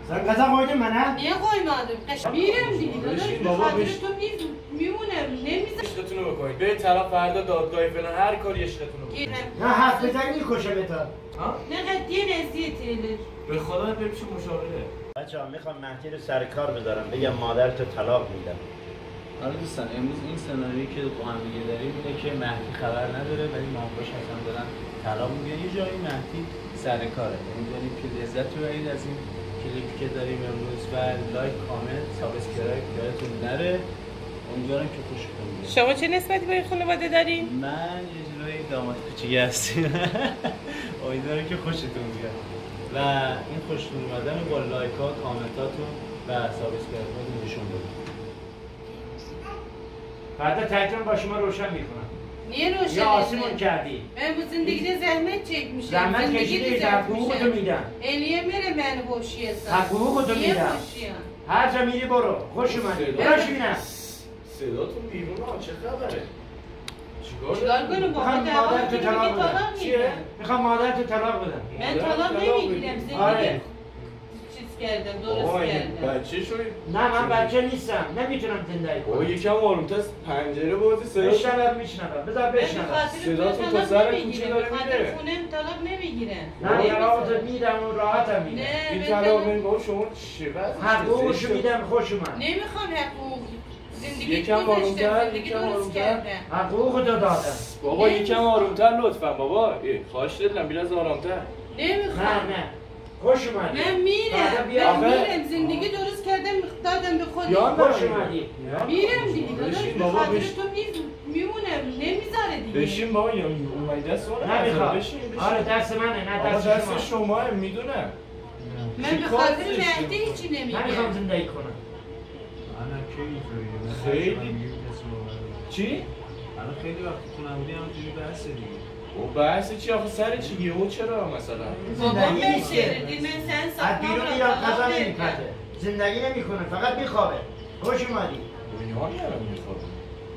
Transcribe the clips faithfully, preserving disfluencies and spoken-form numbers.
Sen gaza koydun bana. Niye koymadım? Mirem دیگه داداش خاطر تو میمونم نمیذارم عشقتون رو بکنید برید طرف فردا دادگاهی فلان هر کاری عشقتون رو بکنید نه حرف بزنی میکشم تا نه قدیه نزدیه تیلر به خدا بپیش مشاوره بچه ها میخوام مهدی رو سر کار بذارم بگم مادر تو طلاق میدم. آره دوستان امروز این سناریویی که با هم دیگه داریم اینه که مهدی خبر نداره ولی مامباش اصلا دارن طلاق میگن یه جایی مهدی سر کاره. امیدواریم که لذت ببرید از این کلیپی که داریم امروز و لایک کامنت سابسکرایب یادتون نره. امیدوارم که خوشتون بیاد. شما چه نسبتی به این خانواده دارین؟ من یه جورایی داماد کوچیک هستم. امیدوارم که خوشتون بیاد و این خوشتون اومدن با لایک ها کامنتاتون و سابسکرایب هاتون نشون بدید. فردا تکرم با شما روشن میکنم. نیه روشن؟ یا آسیمون کردی. من bu زندگیده زحمت چک میشه. زحمت کشیدی در حقوقتو میدم. الیه میره من هوشیه سن. حقوقتو میدم. هر جا میری برو. خوش اومدی. براش بینم. صداتون بیرون ها چه خبره؟ چیکار کنم با مادر تو طلاق بدم. چیه؟ میخوام مادر تو طلاق بدم. من طلاق نمیگیرم. زندگی چیز کردم درست کردم. بچه شوی؟ نه من بچه نیستم. نمیتونم زندگی کنم. او یکم آرومتر پنجره بازی صدا بشنوم میشنوم. بذار بشنوم. صداتون تا سر کوچه داره میره. خاطر خونم طلاق نمیگیره. نه طلاقت میدم و راحتم میدم. این طلاق این با شما چقدر حقوقشو میدم خوش اومد. نمیخوام حقوق زندگی یکم آرومتر یکم آرومتر حقوقتو دادم. بابا یکم آرومتر لطفا بابا خواهش دادم بیراز آرامتر. نمیخوام. نه نه خوش اومدی. من میرم. من میرم زندگی درست کردم دادم به خودم. خوش اومدی. میرم دیگه داداش خاطر تو میمونم نمیذاره دیگه. بشین بابا یا اومدی دست من نمیخوام. بشین بشین. آره دست منه نه دست دست شما. شما میدونم. من به خاطر مهدی هیچی نمیگم. نمیخوام زندگی کنم. الان کی اینطوریه؟ خیلی چی؟ الان خیلی وقتی تو نبودی همونجوری بحثه دیگه. او بحث چی آخه سر چی یهو چرا مثلا؟ بابا بشیردی من سن ساخت از بیرون میاد غذا نمیپزه. زندگی نمیکنه فقط میخوابه. خوش اومدی. دنیا میارم میخوابه.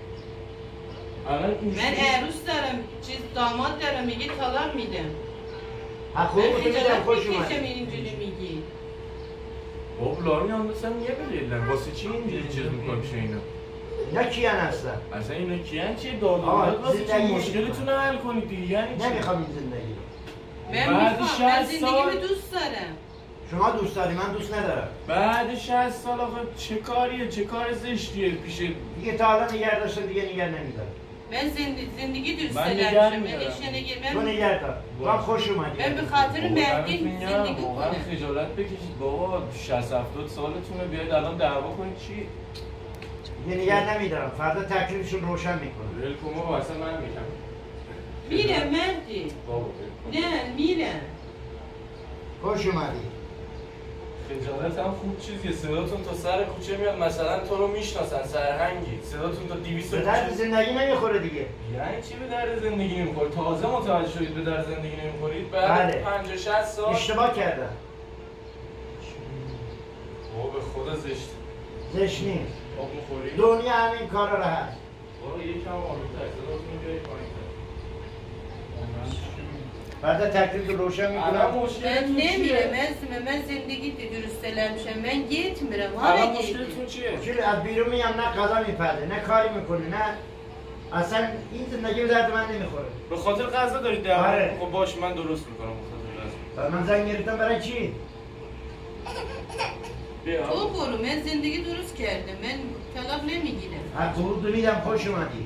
الان من عروس دارم چیز داماد دارم میگه طلاق میدم. حقوقتو میدم خوش اومدی. اومدی. اینجوری میگی. بابا لارمی هم مثلا یه بلیدن واسه چی اینجوری چیز میکنم چه اینا؟ اینا کیان هستن؟ اصلا اینا کیان چیه داد و بیداد واسه چی مشکلتون رو حل کنید دیگه یعنی چی؟ نمیخوام این زندگی. من میخوام من زندگی دوست دارم. شما دوست داری من دوست ندارم. بعد شصت سال آخه چه کاریه چه کار زشتیه پیش دیگه تا حالا نگه داشتم دیگه نگه نمیدارم. من زندگی زندگی دوست من دارم. نگه من می‌دارم. نگه تو من نگه دار. تو خوش اومدی. من به خاطر مهدی زندگی واقعا کنم. خجالت بکشید بابا شصت هفتاد سالتونه بیاید الان دعوا کنید چی؟ دیگه نگه نمیدارم. فردا تکلیفشون روشن میکنم. ول کن بابا اصلا من میگم میرم مهدی. بابا نه میرم. خوش اومدی. خجالت هم خوب چیزیه صداتون تا سر کوچه میاد مثلا تو رو میشناسن سرهنگی صداتون تا دویست به درد زندگی نمیخوره دیگه. یعنی چی به درد زندگی نمیخورید؟ تازه متوجه شدید به درد زندگی نمیخورید؟ بعد بله. پنجاه شصت سال اشتباه کردم. بابا به خدا زشت زشت نیست. آب میخوری؟ دنیا همین کارا رو هست. بابا یکم آروم‌تر صداتون رو بیارید پایین‌تر بعد تکلیف رو روشن میکنم. من نمیرم من من زندگی درست نمیشه من گیت میرم ها الان مشکلتون چیه؟ چون از بیرون میام نه غذا میپزه نه کاری میکنه نه اصلا این زندگی به درد من نمیخوره. به خاطر غذا دارید دعوا آره. خب باش من درست میکنم به خاطر غذا. من زنگ گرفتم برای چی؟ بیا تو برو من زندگی درست کردم من طلاق نمیگیرم. حقوق رو میدم خوش اومدی.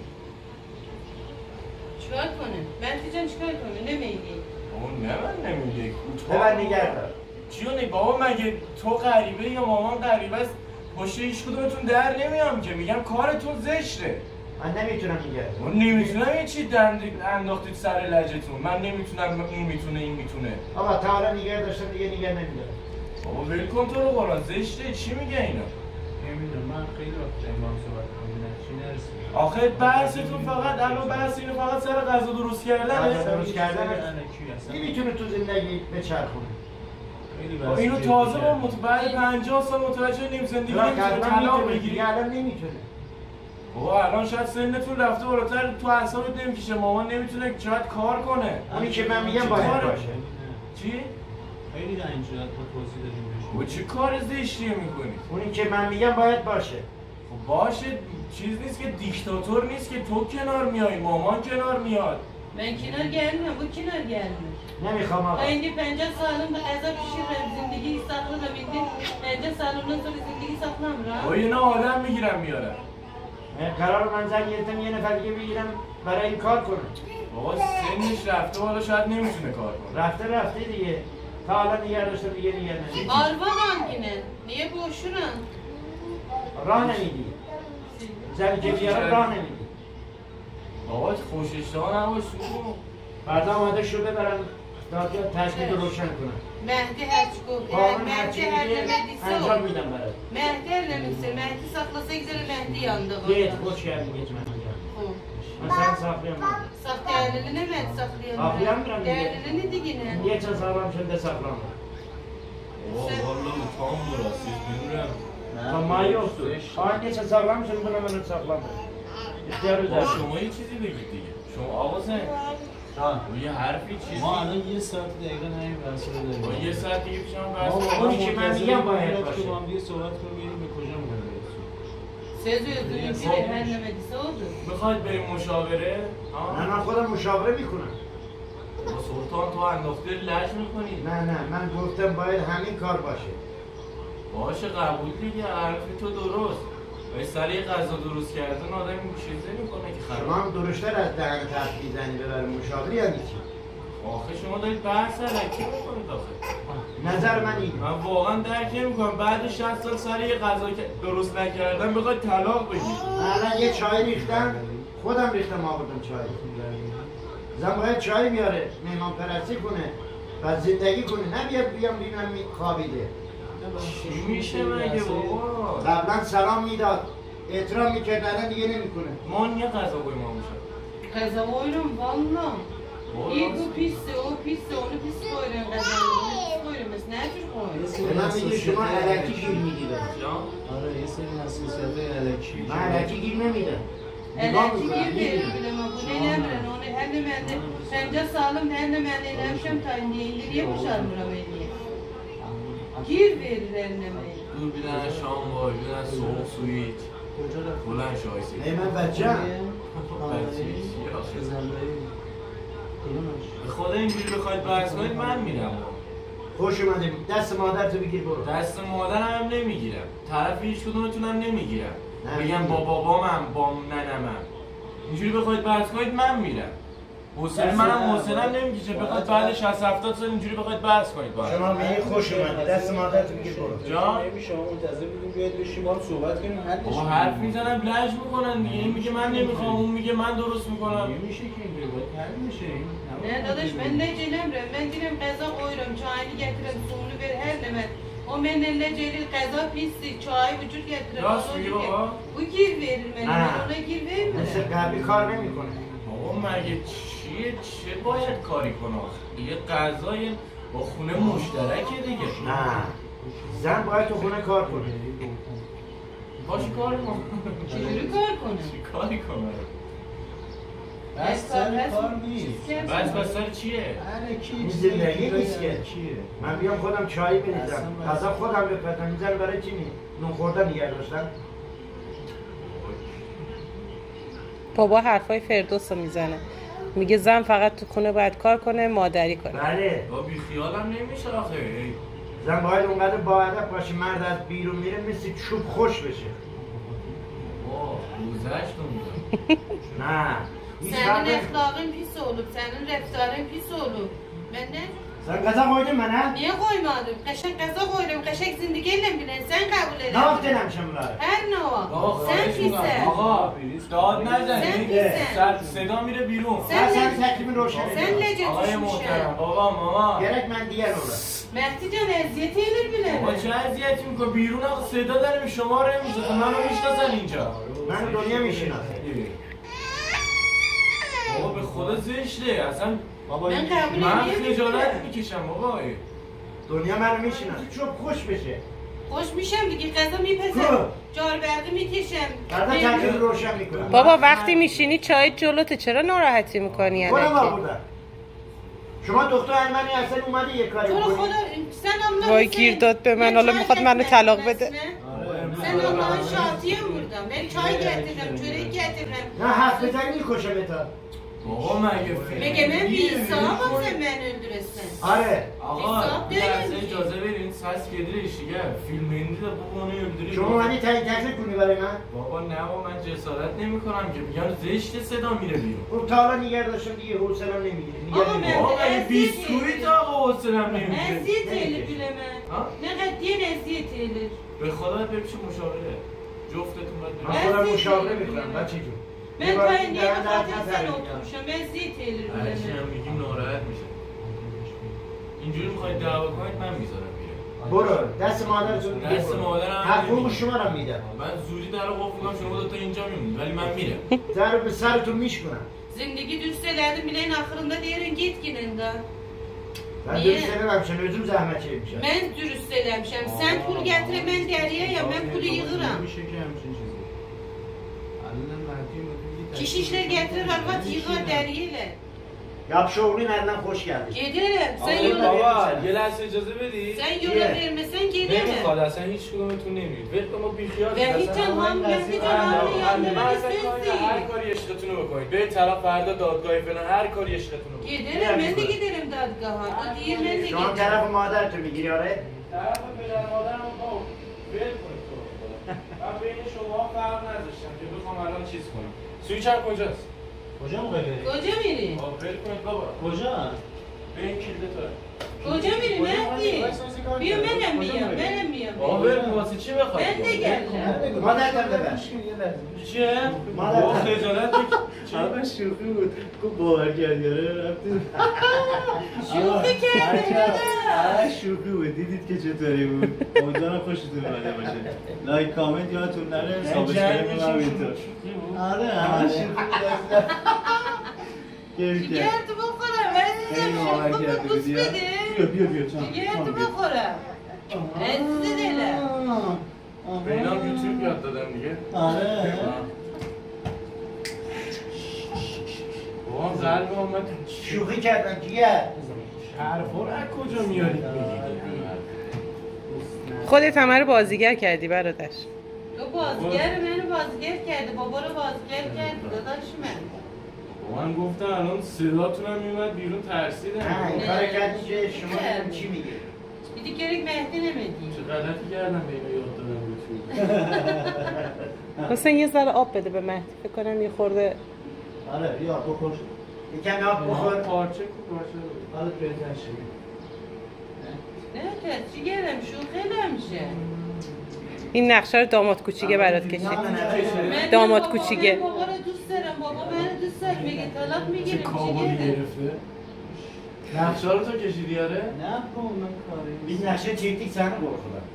چیکار کنه؟ مهدی جان چیکار کنه؟ نمیگی. بابا نه من نمیگه ببر نگه دار. چیو نی بابا مگه تو غریبه یا مامان غریبه است پشت هیچ کدومتون در نمیام که میگم کارتون زشته. من نمیتونم نگه دارم. من نمیتونم یه چی دند انداختید سر لجتون من نمیتونم اون میتونه این میتونه. آقا تا حالا نگه داشتم دیگه نگه نمیدارم. بابا ول کن تو رو قرآن زشته چی میگه اینا؟ نمیدونم من خیلی وقت امام صحبت کنم چی نرسید. آخه بحثتون فقط الان بحث اینو فقط سر غذا درست کردنه. غذا درست کردن نمیتونه تو زندگی بچرخونه. اینو تازه ما متبعد پنجاه سال متوجه نیم زندگی نمیتونه طلاق بگیری. الان نمیتونه. بابا الان شاید سنتون رفته بالاتر تو اعصابت نمیکشه مامان نمیتونه شاید کار کنه. اونی که من میگم باید باشه. چی؟ خیلی در این صورت ما توضیح دادیم بهشون و چه کار زشتی میکنی؟ اونی که من میگم باید باشه. خب باشه، چیز نیست که دیکتاتور نیست که تو کنار میای، مامان کنار میاد. من کنار gelmem, bu کنار gelmem. نمیخوام آقا. اینکه پنجاه سالم به غذا پشیرم، زندگی ساختم، پنجاه سالم نزول زندگی ساختم را. و اینا آدم میگیرم میارم. قرار من زنگ گرفتم یه نفر دیگه بگیرم برای این کار کنه. بابا سنش رفته بالا شاید نمیتونه کار کنه. رفته رفته دیگه. تا حالا نگه داشته دیگه نگه نمیدی. Arvadan yine. Niye boşuna? راه نمیدی. زنی که بیاره راه نمیدی. بابا خوشش نباش شروع. فردا آماده شو ببرم دادیا تشکیل رو روشن کنم. Mehdi Herçkov. قانون Mehdi هرچی her میگه demediyse انجام o. میدم برات. Mehdi her demişse, Mehdi saklasa güzel Mehdi yandı. گیت خوش کردی گیت من میگم. مثلا ساقلیم من. Sak değerliliğini mi et saklayalım? Saklayamıyorum diye. Değerliliğini de yine. یه چند سالم شده ساقلام. والا tam burası bilmiyorum. تا مایی yoktu. آن یه چند ساقلام شده bunu bunu ساقلام. اختیار رو با دارم. شما یه چیزی بگید دیگه. شما آقا sen ها یه حرفی چیزی ما الان یه ساعت دقیقه نهیم بحثی رو داریم با یه ساعت دیگه پیشم ما بحث اونی که من میگم باید که باشه. با هم دیگه صحبت کنیم ببینیم به کجا می‌خوایم برسیم. Söz özürlüğü Son- bile her demediyse odur. میخواید بریم مشاوره؟ نه ها؟ من خودم مشاوره میکنم. با سلطان تو انداخته لج میکنی؟ نه نه من گفتم باید همین کار باشه. باشه قبول دیگه حرف تو درست. ولی سر یه غذا درست کردن آدم این چیزه میکنه که شما خراب. هم درشتر از دهن تفت میزنی ببرم مشاوره یا نیچی؟ آخه شما دارید بحث علکی میکنید آخه. نظر من اینه. من واقعا درک نمیکنم بعد شصت سال سر یه غذا که درست نکردن بخواد طلاق بگید. الان یه چای ریختم خودم ریختم آوردم چای. زن باید چای بیاره مهمان پرستی کنه و زندگی کنه نه بیاد بیام ببینم می- خوابیده. چی میشه مگه بابا؟ قبلا سلام میداد احترام میکرد الان دیگه نمیکنه. من یه غذا koymamışım. Kazavoyrum valla. Vallahi. İyi bu pisse, o pisse, onu pis koyuyorum kazavoyrum. Pis koyuyorum. Ne tür koyuyorum? به من میگه شما علکی گیر میدید. Can? آره یه سری حساسیت‌های الکی من علکی گیر نمیدم. Elaki gir verir bile ama bu ne emren onu hem de ben de sence sağlam hem de ben de emşem tayin diye indiriye boşalmıram eliye. Gir verir eline beni. Dur bir tane şam var, bir tane soğuk suyu iç. کجا رفت؟ Ulan şahisi. ای من بچم به خدا اینجوری بخواید بحث کنید من میرم. خوش اومده دست مادر تو بگیر برو. دست مادرم هم نمیگیرم. طرف هیچ کدومتونم نمیگیرم. نه، بگم با نمیگیری. بابامم با ننمم. اینجوری بخواید بحث کنید من میرم. حوصله دست منم من- حوصله‌ام نمیکشه بخواید بعد شصت هفتاد سال اینجوری بخواید بحث کنید با هم. شما میگی خوش اومده دست مادر تو بگیر برو. جان؟ نمیشه ما منتظر بودیم بیاید بشیم با هم صحبت کنیم حلش بابا کنیم. حرف میزنم لج میکنن دیگه. این میگه من نمیخوام اون میگه من درست میکنم. نمیشه که اینجوری باید حل میشه این. Ne dadaş ben ne celemrem ben girem kaza koyuram çayını getirem suyunu ver her nemet. O men elle celil kaza pissi çay vücut getirem. Nasıl onu yiyor gir- o? Bu gir verir beni Ha. ben ona gir مثل vermiyorum. قبلی کار نمیکنه. بابا مگه چیه چه باید کاری کنه آخه؟ یه غذای با خونه مشترکه دیگه. نه زن باید تو خونه کار کنه. باش کار کن. Çürü kar konu. چی کاری کنه؟ بس سر کار نیست بس بس سر چیه؟ الکی این زندگی نیست که. چیه من بیام خودم چایی بریزم غذا خودم بپزم میذارم برای چی می نون خوردن نگه داشتم. بابا حرفای فردوس رو میزنه میگه زن فقط تو خونه باید کار کنه مادری کنه. بله با بیخیالم نمیشه آخه. زن باید اونقدر با ادب باشه مرد از بیرون میره مثل چوب خوش بشه. با روزشت رو میگم. نه هیچ Senin فرق نمی‌کنه. eflakın pis olup, senin reftarın pis olup. Ben ne? زن غذا koydun mu ne? Niye koymadım? Kaşık kaza koydum, kaşık zindigeyle bilen sen kabul Ne eder. yaptın hemşemler? Her ne o? آقا Sen خواهش می‌کنم. pisse. آقا داد Sen نزنید. pisse. سر صدا میره بیرون. Sen sen ne? teklimi روشن Sen edin. nece آقای محترم düşmüşsün? بابا ماما. Gerek ben diğer olur. Mehdi can eziyet edir bile. بابا چه اذیتی میکنه بیرون آقا صدا داریم شما رو نمیشناسن منو میشناسن اینجا. من دنیا میشناسه. بابا به خدا زشته اصلا. بابا من این قبول من نمی‌کنم. خجالت میکشم بابا. دنیا منو میشناسه چوب خوش بشه. خوش میشم دیگه قضا کو؟ میپزم جاربرقی میکشم بعدا تکلیف روشن میکنم. بابا وقتی میشینی چای جلوته چرا ناراحتی میکنی خودم الکی؟ آوردم. شما دکتر المانی هستن اومدی یه کاری تو رو بکنی خدا sen Allah'ın وای گیر داد به من حالا میخواد منو طلاق بده. Sen Allah'ın şahitiye burada. Ben çay getirdim, çörek getirdim. نه حرف بزنی میکشه بتا بابا مگه فیلم Mege ben bir دیره؟ insana sen beni öldüresin. آره آقا حساب bir lحظه داریم. اجازه بدین ساس گدریش دیگه فیلم هندی ده بابا منو öldürüyor. شما اومدی تعیین تکلیف کنی برای من بابا نه بابا من جسارت نمیکنم که میگم زشت صدا میره بیرون. خب تا حالا نگه داشتم دیگه حوصله‌ام نمیگیره آقا نگه من- بابا مگه بیسکویت آقا حوصله‌ام نمیشه. Eziyet eğilir bileme. Ha? Ne kadar eziyet eğilir. به خدا بپیش مشاوره. جفتتون باید من برید. خودم مشاوره میکنم بچه جون Ben kayındiye bakatır sen oturmuşum. Eziyet eğilir هرچی bileme. هم میگیم ناراحت میشه. اینجوری میخواید دعوا کنید من میذارم میره. برو دست مادرتون میگه دست مادرم حقوق نمی‌گیره. شما رو میدم من زودی در رو قفل کنم شما دوتا اینجا میمونید ولی من میرم. در به سرتون میشکنم Zindagi düsteledim bileğin ahırında derin git gününde. Ben Niye? dürüst eləməmişəm, özüm zəhmət çəkmişəm. Ben dürüst eləmişəm. Sen pul getir ben deriye ya ben pulu yığıram. میشه که همچین چیزی الان مهدی میگه Kişi işler getirir arvat yığar deriyle. Yapşı oğlun əlindən xoş gəldi. Giderim. Sen Abi, yola, بابا یه لحظه اجازه بدی sen yola Niye? vermesen نمیخواد gelemem. اصلا هیچ کدومتون نمیرید ول کن ما بیخیال Ve hiç canım geldi canım yandı هر istesin. کاری عشقتون رو بکنید برید طرف فردا دادگاهی فلان هر کاری عشقتون رو بکنید. Giderim ben de giderim dadgaha. O değil ben de Şu an giderim. tərəfi مادرتون میگیری آره؟ طرف پدر مادرم رو ول کنید تو رو خدا. من بین شما فرق نذاشتم که بخوام الان چیز کنم. سویچم کجاست؟ کجا موقع بری؟ Koca biri. آه، ول کنید بابا. کجا؟ به این کلده تو. Koca biri Mehdi. Biyom benim miyim? Benim miyim? بابا ول کن واسه چی بخواد؟ Ben de geldim. مادرتم ببر. چیه؟ مادر. بابا خجالت بکش. همه شوخی بود گفت باور کردی آره رفتیم شوخی کردی آره شوخی بود دیدید که چطوری بود امیدوارم خوشتون اومده باشه لایک کامنت یادتون نره سابسکرایب هم همینطور آره همه شوخی بود کیف کرد Gerdi bu kadar. Ben size خیلی bir باور şey کرده kus بودی ها. بیا dedim. بیا بیا چم Gerdi bu kadar. Ben size dedim. به اینم یوتیوب یاد دادم دیگه. آره بابا قلب اومد. شوخی کردم دیگه. حرفا رو از کجا میارید میگید؟ خودت همه رو بازیگر کردی برادر. تو بازگر منو بازگر کرده. بابا رو بازگر کرد. داداش من. من گفتم الان صداتون هم میومد بیرون ترسیدم. نه این کار کردی که شما نمیدونم چی میگه. Dedi gerek Mehdi nemedi. چه غلطی کردم به اینو یاد دادم یوتیوب. حسین یه ذره آب بده به مهدی فکر کنم یه خورده. آره بیا بخور یکم آب بخور. پارچه کو پارچه. حالت بهتر شد Ne ki ciğerim şu helemşe. این نقشه رو داماد کوچیکه برات کشید. Ben داماد babam, کوچیکه. Ben babana düsterim. Baba beni düster. Mege talak mı چه girim کابلی ciğerim. گرفته. نقشه رو تو کشیدی آره؟ نه با من کاری Biz nəşə çəkdik səni qorxudan.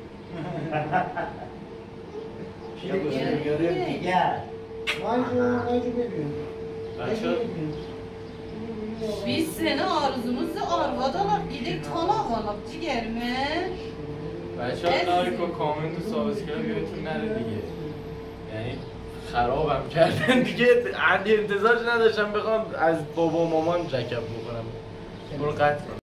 Şimdi bu seni görüyor ki gel. Ayca, ayca bebeğim. بچه Biz seni arzumuzu arvadalar gidip talak alak ciğerime. بچه ها لایک و کامنت و سابسکرایب یادتون نره دیگه یعنی خرابم کردن دیگه عادی انتظارش نداشتم بخوام از بابا و مامان جکب بخورم برو قطع کن